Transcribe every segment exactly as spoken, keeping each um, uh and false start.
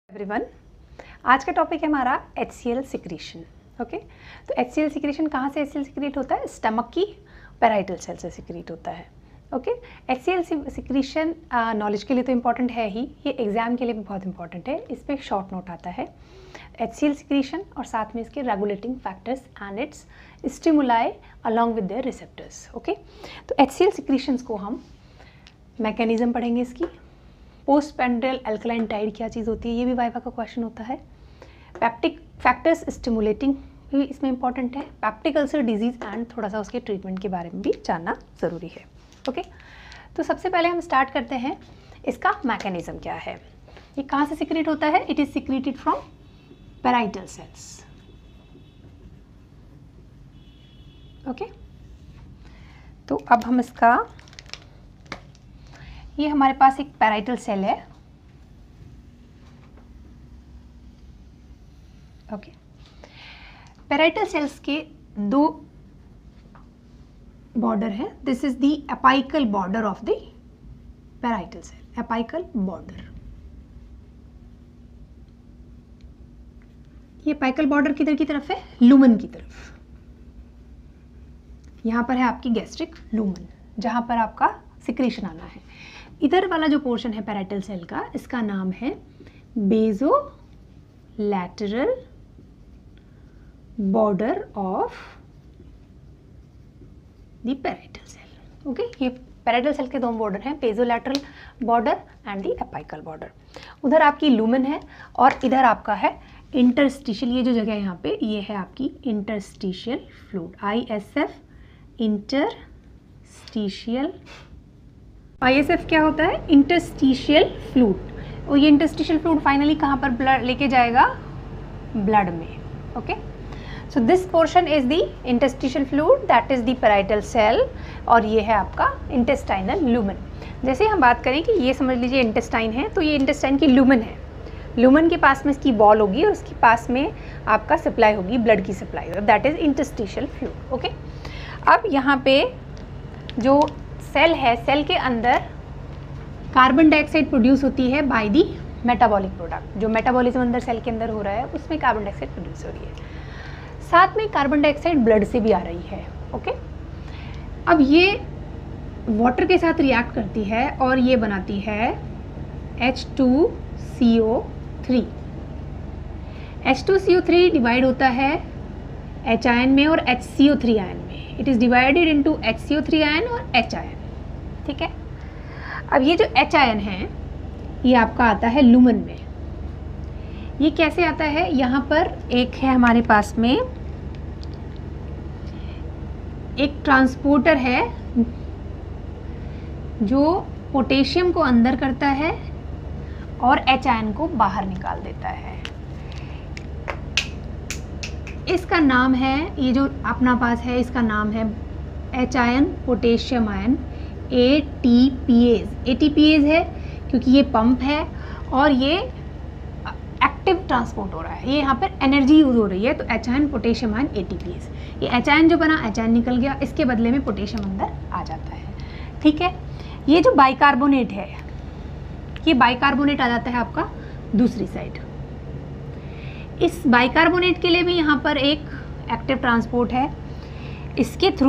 Everyone, आज का topic है हमारा H C L secretion. Okay, तो एच सी एल सिक्रीशन कहाँ से एच सी एल सिक्रीट होता है? स्टमक की पैराइटल सेल से सिक्रीट होता है। Okay, H C L secretion knowledge के लिए तो इम्पॉर्टेंट है ही, ये एग्जाम के लिए भी बहुत इंपॉर्टेंट है। इस पर एक शॉर्ट नोट आता है एच सी एल सिक्रीशन और साथ में इसके regulating factors and its stimuli along with their receptors. Okay, तो एच सी एल सिक्रीशंस को हम मैकेनिज्म पढ़ेंगे इसकी। पोस्ट पेंड्रल अल्कलाइन टाइड क्या चीज़ होती है, ये भी वाइवा का क्वेश्चन होता है। पैप्टिक फैक्टर्स स्टिमुलेटिंग भी इसमें इंपॉर्टेंट है। पैप्टिक अल्सर डिजीज़ एंड थोड़ा सा उसके ट्रीटमेंट के बारे में भी जानना ज़रूरी है। ओके, तो सबसे पहले हम स्टार्ट करते हैं इसका मैकेनिज्म क्या है। ये कहाँ से सिक्रीट होता है? It is secreted from parietal cells. Okay, तो अब हम इसका, ये हमारे पास एक पैराइटल सेल है। ओके, पैराइटल सेल्स के दो बॉर्डर है। This is the apical border of the parietal cell. Apical border, ये एपाइकल बॉर्डर किधर की तरफ है? लुमेन की तरफ। यहां पर है आपकी गैस्ट्रिक लुमेन, जहां पर आपका सिक्रीशन आना है। इधर वाला जो पोर्शन है पैराइटल सेल का, इसका नाम है basolateral border of the parietal cell. Okay, ये पैराइटल सेल के दो बॉर्डर हैं, basolateral border and the apical border. उधर आपकी लुमेन है और इधर आपका है इंटरस्टिशियल। ये जो जगह है यहाँ पे, ये है आपकी interstitial fluid, I S F, interstitial. I S F क्या होता है? Interstitial fluid. और ये इंटरस्टिशियल फ्लूइड फाइनली कहाँ पर ब्लड लेके जाएगा? ब्लड में। Okay, so this portion is the interstitial fluid, that is the parietal cell, और ये है आपका इंटेस्टाइनल लुमेन। जैसे हम बात करें कि ये समझ लीजिए इंटेस्टाइन है, तो ये इंटेस्टाइन की लुमेन है। लुमेन के पास में इसकी वॉल होगी और उसके पास में आपका सप्लाई होगी, ब्लड की supply, that is interstitial fluid. Okay, अब यहाँ पे जो सेल है, सेल के अंदर कार्बन डाइऑक्साइड प्रोड्यूस होती है बाय दी मेटाबॉलिक प्रोडक्ट। जो मेटाबॉलिज्म अंदर सेल के अंदर हो रहा है उसमें कार्बन डाइऑक्साइड प्रोड्यूस हो रही है। साथ में कार्बन डाइऑक्साइड ब्लड से भी आ रही है। ओके, अब ये वाटर के साथ रिएक्ट करती है और ये बनाती है H two C O three. H two C O three divide होता है H आयन में और H C O three ion में। It is divided into H C O three ion और H आयन। ठीक है, अब ये जो H आयन है ये आपका आता है लुमेन में। ये कैसे आता है? यहाँ पर एक है हमारे पास में एक ट्रांसपोर्टर है जो पोटेशियम को अंदर करता है और H आयन को बाहर निकाल देता है। इसका नाम है, ये जो अपना पास है इसका नाम है H ion potassium ion, A T P ase. A T P ase है क्योंकि ये पंप है और ये एक्टिव ट्रांसपोर्ट हो रहा है, ये यहाँ पर एनर्जी यूज हो रही है। तो H ion potassium ion A T P ase, ये H आयन जो बना, H आयन निकल गया, इसके बदले में पोटेशियम अंदर आ जाता है। ठीक है, ये जो बाइकार्बोनेट है, ये बाइकार्बोनेट आ जाता है आपका दूसरी साइड। इस बाइकार्बोनेट के लिए भी यहाँ पर एक एक्टिव ट्रांसपोर्ट है, इसके थ्रू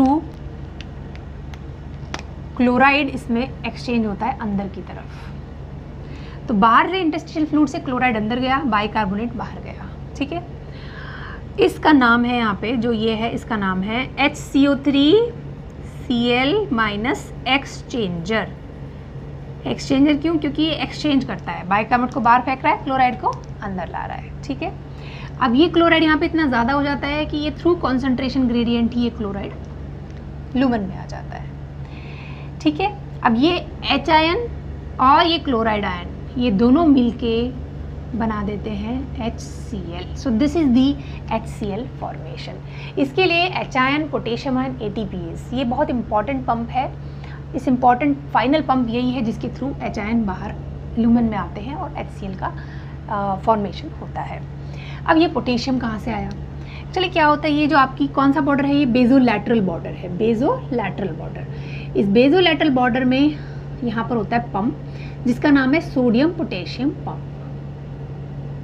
क्लोराइड इसमें एक्सचेंज होता है अंदर की तरफ। तो बाहर से इंटरस्टिशियल फ्लूइड से क्लोराइड अंदर गया, बाइकार्बोनेट बाहर गया। ठीक है, इसका नाम है यहाँ पे जो ये है, इसका नाम है H C O three C L minus exchanger. Exchanger क्यों? क्योंकि ये एक्सचेंज करता है, बाइकार्बोनेट को बाहर फेंक रहा है, क्लोराइड को अंदर ला रहा है। ठीक है, अब ये क्लोराइड यहाँ पे इतना ज़्यादा हो जाता है कि ये थ्रू कॉन्सेंट्रेशन ग्रेडियंट ही ये क्लोराइड लुमेन में आ जाता है। ठीक है, अब ये H आयन और ये क्लोराइड आयन, ये दोनों मिलके बना देते हैं H C L. So this is the H C L formation. इसके लिए H ion potassium ion A T P ase, ये बहुत इंपॉर्टेंट पंप है। इस इम्पॉर्टेंट फाइनल पंप यही है जिसके थ्रू H आयन बाहर लुमेन में आते हैं और एच सी एल का फॉर्मेशन होता है। अब ये पोटेशियम कहाँ से आया? चलिए, क्या होता है, ये जो आपकी कौन सा बॉर्डर है? ये बेज़ोलैटरल बॉर्डर है, बेज़ोलैटरल बॉर्डर। इस बेज़ोलैटरल बॉर्डर में यहाँ पर होता है पंप जिसका नाम है sodium potassium pump.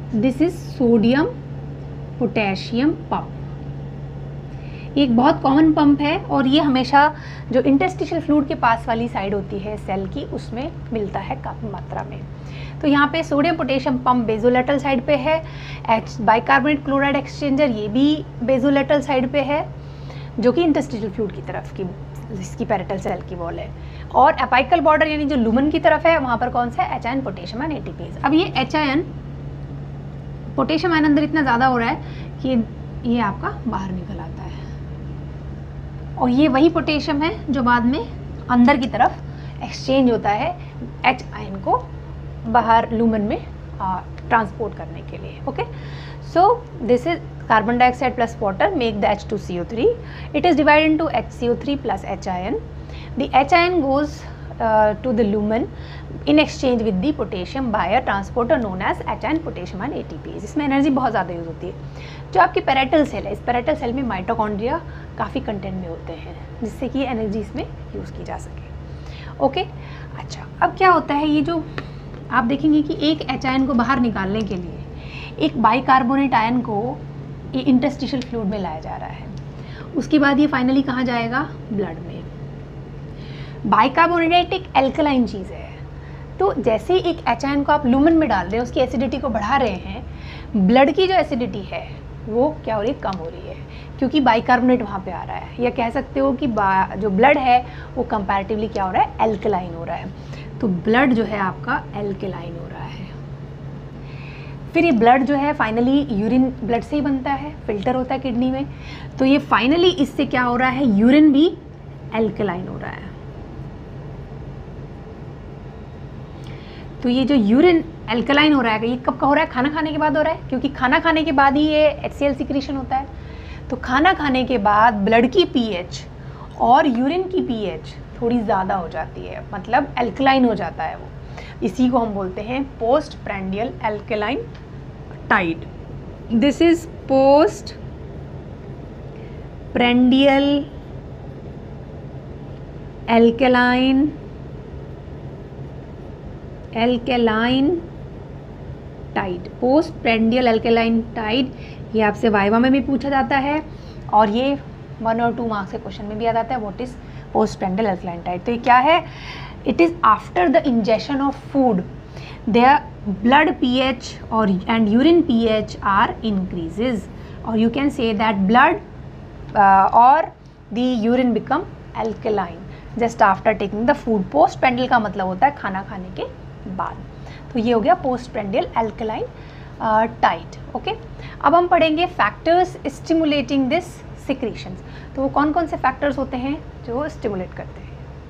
This is sodium potassium pump. ये एक बहुत कॉमन पंप है और ये हमेशा जो इंटरस्टिशियल फ्लूइड के पास वाली साइड होती है सेल की, उसमें मिलता है काफ़ी मात्रा में। तो यहाँ पे sodium potassium pump basolateral side पे है। एच बाइकार्बोनेट क्लोराइड एक्सचेंजर ये भी बेजोलेटरल साइड पे है, जो कि इंटरस्टिशियल फ्लूइड की तरफ की जिसकी पैरेटल सेल की वॉल है। और एपाइकल बॉर्डर यानी जो लुमन की तरफ है, वहाँ पर कौन सा है, H ion potassium and ATPase. अब ये एच आयन पोटेशियम आयन अंदर इतना ज़्यादा हो रहा है कि ये आपका बाहर निकल आता है, और ये वही पोटेशियम है जो बाद में अंदर की तरफ एक्सचेंज होता है एच आयन को बाहर लूमन में ट्रांसपोर्ट करने के लिए। Okay, so this is carbon dioxide plus water make the H two C O three. It is divided into H C O three plus H ion. The H ion goes uh, to the lumen in exchange with the potassium by a transporter known as H ion potassium ion A T P. इसमें energy बहुत ज़्यादा use होती है। जो आपकी parietal cell है, इस parietal cell में माइटोकॉन्ड्रिया काफ़ी कंटेंट में होते हैं, जिससे कि एनर्जी इसमें यूज़ की जा सके। ओके, अच्छा, अब क्या होता है, ये जो आप देखेंगे कि एक एच आयन को बाहर निकालने के लिए एक बाइकार्बोनेट आयन को ये इंटरस्टिशियल फ्लूइड में लाया जा रहा है। उसके बाद ये फाइनली कहाँ जाएगा, ब्लड में। बाइकार्बोनेट एक एल्कलाइन चीज़ है, तो जैसे ही एक एच आयन को आप लूमन में डाल रहे हैं, उसकी एसिडिटी को बढ़ा रहे हैं, ब्लड की जो एसिडिटी है वो क्या हो रही है, कम हो रही है, क्योंकि बाइकार्बोनेट वहाँ पे आ रहा है। या कह सकते हो कि जो ब्लड है वो कंपैरेटिवली क्या हो रहा है, एल्कलाइन हो रहा है। तो ब्लड जो है आपका एल्कलाइन हो रहा है। फिर ये ब्लड जो है फाइनली यूरिन ब्लड से ही बनता है, फिल्टर होता है किडनी में, तो ये फाइनली इससे क्या हो रहा है, यूरिन भी एल्कलाइन हो रहा है। तो ये जो यूरिन एल्कलाइन हो रहा है, ये कब का हो रहा है, खाना खाने के बाद हो रहा है, क्योंकि खाना खाने के बाद ही ये एच सी एल सिक्रीशन होता है। तो खाना खाने के बाद ब्लड की पीएच और यूरिन की पीएच थोड़ी ज़्यादा हो जाती है, मतलब एल्कलाइन हो जाता है वो। इसी को हम बोलते हैं post prandial alkaline tide. This is post prandial alkaline alkaline tide. Post prandial alkaline tide, ये आपसे वाइवा में भी पूछा जाता है और ये वन और टू मार्क्स के क्वेश्चन में भी आ जाता है। What is post prandial alkaline tide? तो ये क्या है, it is after the ingestion of food their blood pH or and urine pH are increases, or you can say that blood uh, or the urine become alkaline just after taking the food. post prandial का मतलब होता है खाना खाने के बाद। तो ये हो गया post prandial alkaline uh, tide. Okay, अब हम पढ़ेंगे factors stimulating this secretions। तो वो कौन कौन से factors होते हैं जो stimulate करते हैं।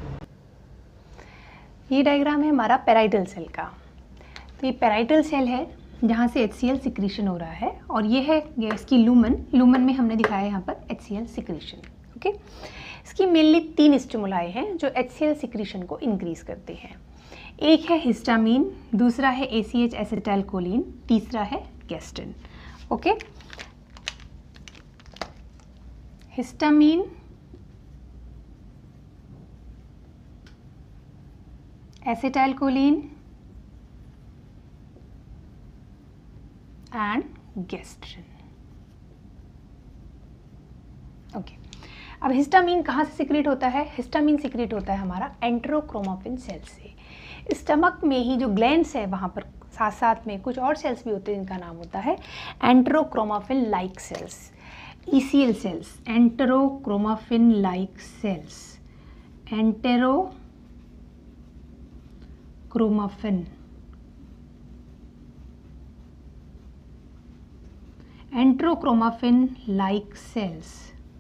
ये डायग्राम है हमारा पेराइटल सेल का। तो ये पेराइटल सेल है जहाँ से एच सी एल सिक्रीशन हो रहा है, और ये है ये इसकी लूमन। लूमन में हमने दिखाया है यहाँ पर H C L secretion. Okay, इसकी मेनली तीन स्टिमुलाई हैं जो एच सी एल सिक्रीशन को इंक्रीज करते हैं। एक है हिस्टामीन, दूसरा है ए सी एच एसिटाइलकोलिन, तीसरा है gastrin. Okay, histamine, acetylcholine and gastrin. Okay, अब हिस्टामीन कहाँ से सिक्रेट होता है? हिस्टामीन सिक्रेट होता है हमारा एंटेरोक्रोमाफिन सेल से। स्टमक में ही जो ग्लैंड्स है वहाँ पर साथ साथ में कुछ और सेल्स भी होते हैं जिनका नाम होता है enterochromaffin like cells, E C L cells, enterochromaffin like cells, enterochromaffin enterochromaffin like cells.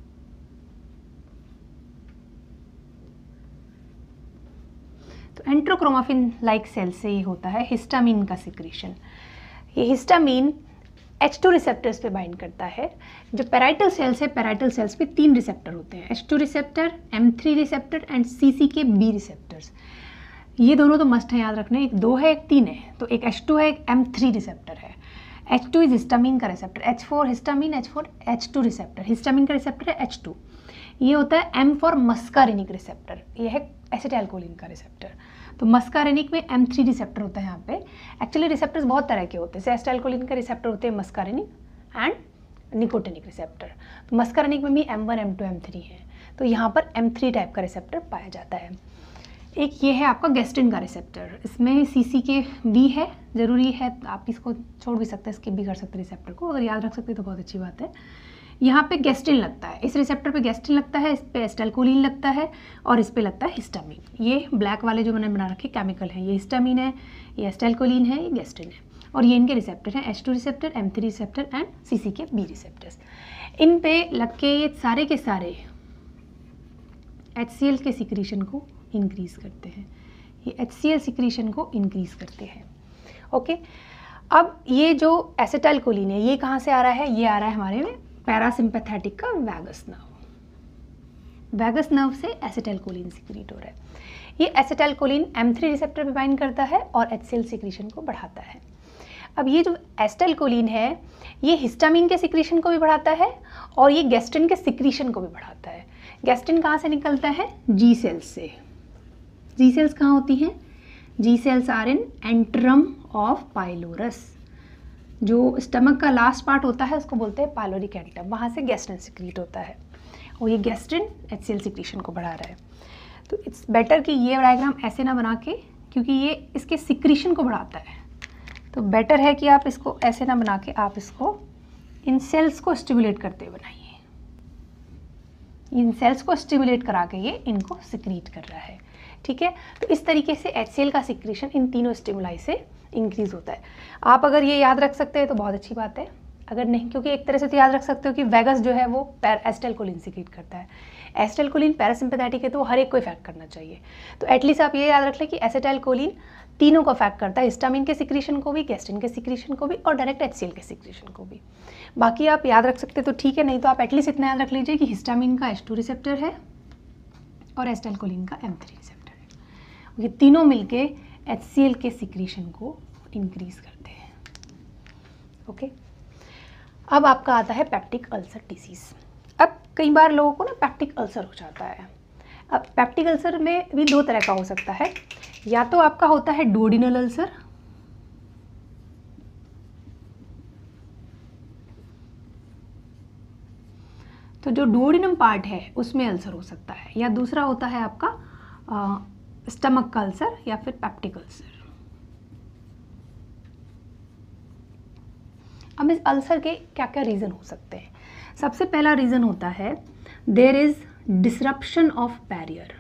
तो एंट्रोक्रोमाफिन लाइक सेल से ये होता है हिस्टामीन का सिक्रीशन। ये हिस्टामीन एच टू रिसेप्टर्स पे बाइंड करता है। जो पेराइटल सेल्स है, पेराइटल सेल्स पे तीन रिसेप्टर होते हैं, H two receptor, M three receptor and C C K B receptors. ये दोनों तो मस्ट है याद रखने, एक दो है एक तीन है। तो एक एच टू है, एक एम थ्री रिसेप्टर है। एच टू इज हिस्टामीन का receptor, H four histamine, H four H two receptor. Histamine का रिसेप्टर है एच टू। ये होता है एम फॉर मस्कारिनिक रिसेप्टर, ये है एसिटाइलकोलिन का रिसेप्टर। तो मस्कारेनिक में एम थ्री रिसेप्टर होता है यहाँ पे। एक्चुअली रिसेप्टर्स बहुत तरह के होते हैं, जैसे एसिटाइलकोलिन का रिसेप्टर होते हैं मस्कारेनिक एंड निकोटिनिक रिसेप्टर। तो मस्कारेनिक में भी M one M two M three है, तो यहाँ पर एम थ्री टाइप का रिसेप्टर पाया जाता है। एक ये है आपका गैस्ट्रिन का रिसेप्टर, इसमें सी सी के बी है, ज़रूरी है, आप इसको छोड़ भी सकते हैं, स्किप भी कर सकते हैं रिसेप्टर को, अगर याद रख सकते हैं तो बहुत अच्छी बात है। यहाँ पे गैस्ट्रिन लगता है, इस रिसेप्टर पे गैस्ट्रिन लगता है, इस पे एसिटाइलकोलिन लगता है और इस पे लगता है हिस्टामिन। ये ब्लैक वाले जो मैंने बना रखे केमिकल हैं, ये हिस्टामिन है, ये एसिटाइलकोलिन है, ये गैस्ट्रिन है, और ये इनके रिसेप्टर हैं, H two receptor, M three receptor and C C K B receptors. इन पे लग के ये सारे के सारे एच सी एल के सिक्रीशन को इंक्रीज करते हैं, ये एच सी एल सिक्रीशन को इंक्रीज करते हैं। ओके, अब ये जो एसिटाइलकोलिन है ये कहाँ से आ रहा है? ये आ रहा है हमारे में पैरासिम्पैथेटिक का वैगस नर्व, वैगस नर्व से एसिटाइलकोलिन सिक्रीट हो रहा है। ये एसिटाइलकोलिन एम थ्री रिसेप्टर पे बाइंड करता है और एच सी एल सिक्रीशन को बढ़ाता है। अब ये जो एसिटाइलकोलिन है ये हिस्टामिन के सिक्रीशन को भी बढ़ाता है और ये गैस्ट्रिन के सिक्रीशन को भी बढ़ाता है। गैस्ट्रिन कहाँ से निकलता है? जी सेल्स से। जी सेल्स कहाँ होती हैं? G cells are in antrum of pylorus, जो स्टमक का लास्ट पार्ट होता है उसको बोलते हैं पाइलोरिक एंट्रम, वहाँ से गैस्ट्रिन सिक्रीट होता है और ये gastrin H C L secretion को बढ़ा रहा है। तो इट्स बेटर कि ये डायग्राम ऐसे ना बना के, क्योंकि ये इसके सिक्रीशन को बढ़ाता है, तो बेटर है कि आप इसको ऐसे ना बना के आप इसको इन सेल्स को स्टिमुलेट करते हुए बनाइए। इन सेल्स को स्टिमुलेट करा के ये इनको सिक्रीट कर रहा है, ठीक है। तो इस तरीके से एच सी एल का सिक्रीशन इन तीनों स्टिमुलाई से इंक्रीज होता है। आप अगर ये याद रख सकते हैं तो बहुत अच्छी बात है, अगर नहीं, क्योंकि एक तरह से तो याद रख सकते हो कि वैगस जो है वो एसिटाइलकोलिन सिक्रीट करता है, एसिटाइलकोलिन पैरासिम्पैथेटिक है तो वो हर एक को इफेक्ट करना चाहिए। तो एटलीस्ट आप ये याद रख लें कि एसिटाइलकोलिन तीनों को इफेक्ट करता है, हिस्टामिन के सिक्रीशन को भी, गैस्ट्रिन के सिक्रीशन को भी और डायरेक्ट एच सी एल के सिक्रीशन को भी। बाकी आप याद रख सकते तो ठीक है, नहीं तो आप एटलीस्ट इतना याद रख लीजिए कि हिस्टामिन का एच टू रिसेप्टर है और एसिटाइलकोलिन का एम थ्री रिसेप्टर है। ये तीनों मिलके एच सी एल के सिक्रीशन को इंक्रीज करते हैं। ओके, अब आपका आता है पेप्टिक अल्सर डिसीज। अब कई बार लोगों को ना पेप्टिक अल्सर हो जाता है। अब पेप्टिक अल्सर में भी दो तरह का हो सकता है, या तो आपका होता है डुओडेनल अल्सर, तो जो डुओडेनम पार्ट है उसमें अल्सर हो सकता है, या दूसरा होता है आपका स्टमक का अल्सर या फिर पेप्टिक अल्सर। अब इस अल्सर के क्या क्या रीज़न हो सकते हैं? सबसे पहला रीज़न होता है there is disruption of barrier.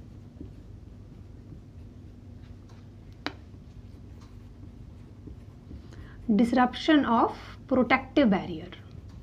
Disruption of protective barrier.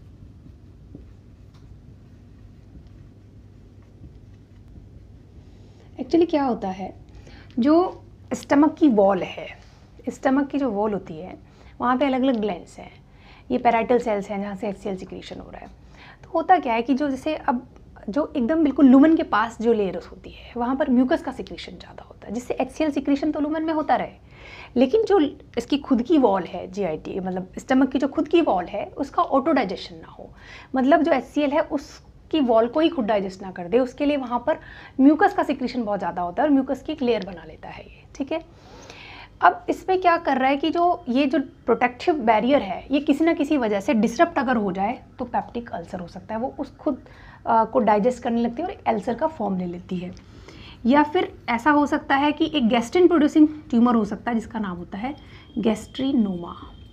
Actually क्या होता है, जो स्टमक की वॉल है, स्टमक की जो वॉल होती है वहाँ पे अलग अलग ग्लैंड्स हैं, ये पैराइटल सेल्स हैं जहाँ से एच सी एल सिक्रीशन हो रहा है। तो होता क्या है कि जो जैसे अब जो एकदम बिल्कुल लुमन के पास जो लेयर्स होती है वहाँ पर म्यूकस का सिक्रीशन ज़्यादा होता है, जिससे एच सी एल सिक्रीशन तो लुमन में होता रहे, लेकिन जो इसकी खुद की वॉल है जी आई टी, मतलब स्टमक की जो खुद की वॉल है उसका ऑटो डाइजेशन ना हो, मतलब जो एच सी एल है उसकी वॉल को ही खुद डाइजेस्ट ना कर दे, उसके लिए वहाँ पर म्यूकस का सिक्रीशन बहुत ज़्यादा होता है और म्यूकस की एक लेयर बना लेता है ये, ठीक है। अब इसमें क्या कर रहा है कि जो ये जो प्रोटेक्टिव बैरियर है ये किसी ना किसी वजह से डिसरप्ट अगर हो जाए तो पेप्टिक अल्सर हो सकता है, वो उस खुद आ, को डाइजेस्ट करने लगती है और एक अल्सर का फॉर्म ले लेती है। या फिर ऐसा हो सकता है कि एक गैस्ट्रिन प्रोड्यूसिंग ट्यूमर हो सकता है जिसका नाम होता है गैस्ट्रिनोमा।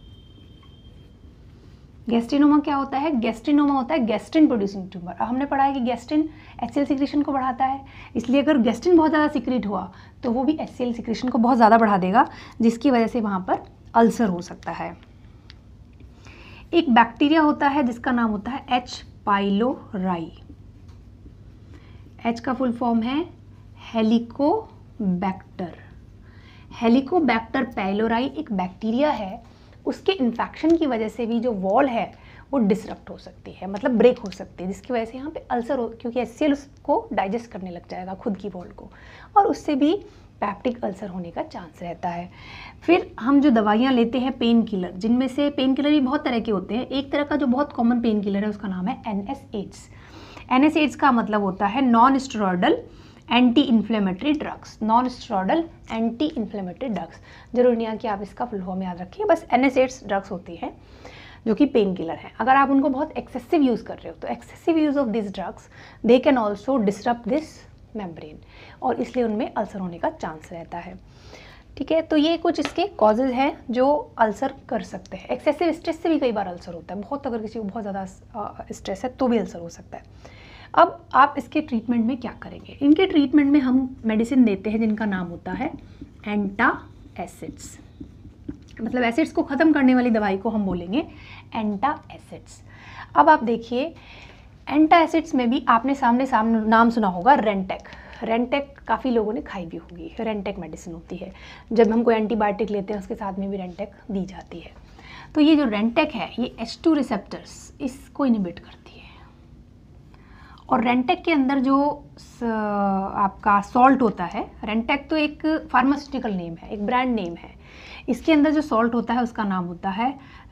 गैस्ट्रिनोमा क्या होता है? गैस्ट्रिनोमा होता है गैस्ट्रिन प्रोड्यूसिंग ट्यूमर। अब हमने पढ़ा है कि gastrin H C L secretion को बढ़ाता है, इसलिए अगर गैस्ट्रिन बहुत ज़्यादा सिक्रीट हुआ तो वो भी एच सी एल सिक्रीशन को बहुत ज़्यादा बढ़ा देगा, जिसकी वजह से वहाँ पर अल्सर हो सकता है। एक बैक्टीरिया होता है जिसका नाम होता है एच पाइलोराई। एच का फुल फॉर्म है हेलिकोबैक्टर। हेलिकोबैक्टर पाइलोराई एक बैक्टीरिया है, उसके इन्फेक्शन की वजह से भी जो वॉल है वो डिसरप्ट हो सकती है, मतलब ब्रेक हो सकती है, जिसकी वजह से यहाँ पे अल्सर हो, क्योंकि एच सी एल उसको डाइजेस्ट करने लग जाएगा खुद की वॉल को, और उससे भी पेप्टिक अल्सर होने का चांस रहता है। फिर हम जो दवाइयाँ लेते हैं पेन किलर, जिनमें से पेन किलर भी बहुत तरह के होते हैं, एक तरह का जो बहुत कॉमन पेन किलर है उसका नाम है N S AIDs. N S AIDs का मतलब होता है non steroidal anti inflammatory drugs, non steroidal anti inflammatory drugs. जरूरी नहीं है कि आप इसका फुल फॉर्म याद रखिए, बस एन एस एड्स ड्रग्स होती हैं जो कि पेन किलर हैं। अगर आप उनको बहुत एक्सेसिव यूज़ कर रहे हो तो excessive use of this drugs they can also disrupt this membrane, और इसलिए उनमें अल्सर होने का चांस रहता है। ठीक है, तो ये कुछ इसके कॉजेज़ हैं जो अल्सर कर सकते हैं। एक्सेसिव स्ट्रेस से भी कई बार अल्सर होता है, बहुत अगर किसी को बहुत ज़्यादा स्ट्रेस है तो भी अल्सर हो सकता है। अब आप इसके ट्रीटमेंट में क्या करेंगे? इनके ट्रीटमेंट में हम मेडिसिन देते हैं जिनका नाम होता है एंटासिड्स, मतलब एसिड्स को ख़त्म करने वाली दवाई को हम बोलेंगे एंटासिड्स। अब आप देखिए एंटासिड्स में भी आपने सामने सामने नाम सुना होगा रेंटेक। रेंटेक काफ़ी लोगों ने खाई भी होगी, रेंटेक मेडिसिन होती है। जब हम कोई एंटीबायोटिक लेते हैं उसके साथ में भी रेंटेक दी जाती है। तो ये जो रेंटेक है ये एच टू रिसेप्टर्स इसको इनहिबिट करती है, और रेंटेक के अंदर जो आपका सॉल्ट होता है, रेंटेक तो एक फार्मास्यूटिकल नेम है, एक ब्रांड नेम है। इसके अंदर जो सॉल्ट होता है उसका नाम होता है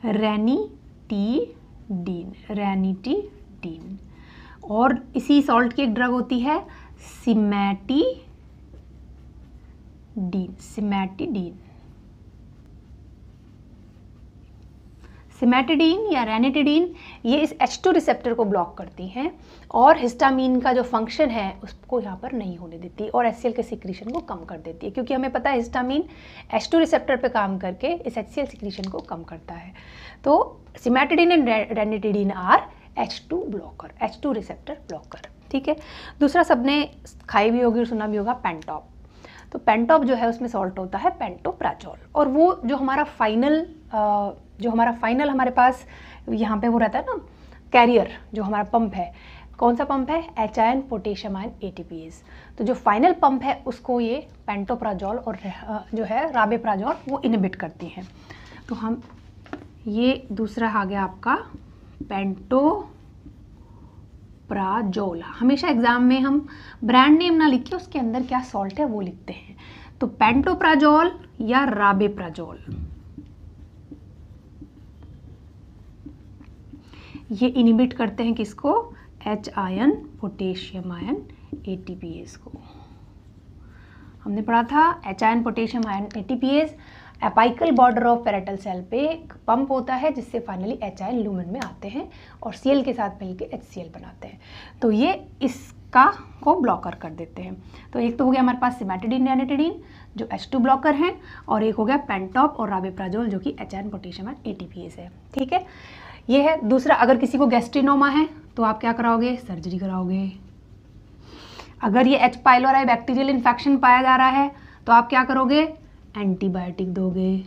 रैनिटीडीन, रैनिटीडीन। और इसी सॉल्ट की एक ड्रग होती है सिमैटिडीन, सिमैटिडीन। सिमैटिडीन या रैनिटिडीन ये इस एच टू रिसेप्टर को ब्लॉक करती हैं और हिस्टामीन का जो फंक्शन है उसको यहाँ पर नहीं होने देती, और एच सी एल के सिक्रीशन को कम कर देती है, क्योंकि हमें पता है हिस्टामीन एच टू रिसेप्टर पे काम करके इस एच सी एल सिक्रीशन को कम करता है। तो cimetidine and ranitidine are H two blocker, H two receptor blocker. ठीक है, दूसरा सबने खाई भी होगी और सुना भी होगा पेंटॉप। तो पेंटॉप जो है उसमें सॉल्ट होता है पेंटोप्राजोल, और वो जो हमारा फाइनल जो हमारा फाइनल हमारे पास यहाँ पे वो रहता है ना कैरियर, जो हमारा पंप है, कौन सा पंप है? H ion potassium ion A T P S. तो जो फाइनल पंप है उसको ये पेंटोप्राजोल और जो है राबेप्राजोल वो इनहिबिट करती हैं। तो हम ये दूसरा आ गया आपका पेंटोप्राजोल। हमेशा एग्जाम में हम ब्रांड नेम ना लिख के उसके अंदर क्या सॉल्ट है वो लिखते हैं। तो पेंटोप्राजोल या राबेप्राजोल ये इनहिबिट करते हैं किसको? H ion potassium ion A T P S को। हमने पढ़ा था H ion potassium ion A T P S apical border of parietal cell पे एक पंप होता है जिससे फाइनली एच आयन लूमेन में आते हैं और सी एल के साथ मिलकर एच सी एल बनाते हैं। तो ये इसका को ब्लॉकर कर देते हैं। तो एक तो हो गया हमारे पास सिमैटिडीन रैनिटिडीन जो एच टू ब्लॉकर हैं, और एक हो गया पेंटॉप और राबेप्राजोल जो कि H ion potassium ion A T P S है। ठीक है, ये है दूसरा। अगर किसी को गैस्ट्रिनोमा है तो आप क्या कराओगे? सर्जरी कराओगे। अगर ये एच पाइलोराई बैक्टीरियल इन्फेक्शन पाया जा रहा है तो आप क्या करोगे? एंटीबायोटिक दोगे।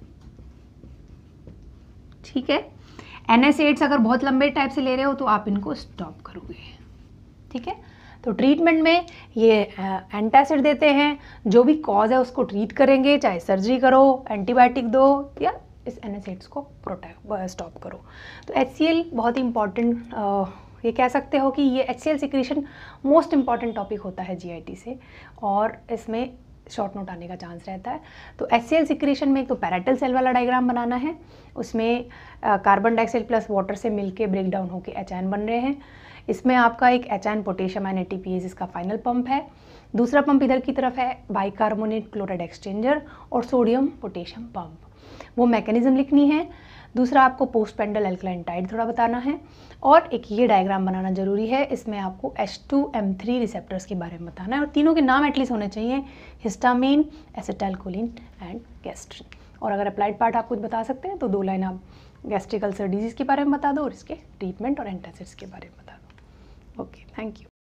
ठीक है, एन एस एड्स अगर बहुत लंबे टाइप से ले रहे हो तो आप इनको स्टॉप करोगे। ठीक है, तो ट्रीटमेंट में ये एंटासिड देते हैं, जो भी कॉज है उसको ट्रीट करेंगे, चाहे सर्जरी करो, एंटीबायोटिक दो या इस एन एस एड्स को प्रोटेक्ट स्टॉप करो। तो एच सी एल बहुत ही इंपॉर्टेंट, ये कह सकते हो कि ये H C L secretion most important topic होता है जी आई टी से, और इसमें शॉर्ट नोट आने का चांस रहता है। तो एच सी एल सिक्रीशन में एक तो पैराइटल सेल वाला डायग्राम बनाना है, उसमें कार्बन डाइऑक्साइड प्लस वाटर से मिलके ब्रेक डाउन होकर एच आयन बन रहे हैं। इसमें आपका एक H ion potassium ion A T P S इसका फाइनल पंप है। दूसरा पंप इधर की तरफ है बाइकार्बोनेट क्लोराइड एक्सचेंजर और सोडियम पोटेशियम पंप, वो मैकेनिज्म लिखनी है। दूसरा आपको पोस्ट पेंडल एल्कलाइन टाइड थोड़ा बताना है, और एक ये डायग्राम बनाना जरूरी है। इसमें आपको H two M three receptors के बारे में बताना है, और तीनों के नाम एटलीस्ट होने चाहिए, हिस्टामीन, एसिटाइलकोलिन एंड गैस्ट्रिन। और अगर अप्लाइड पार्ट आप कुछ बता सकते हैं तो दो लाइन आप गैस्ट्रिक अल्सर डिजीज़ के बारे में बता दो और इसके ट्रीटमेंट और एंटासिड्स के बारे में बता दो। Okay, thank you.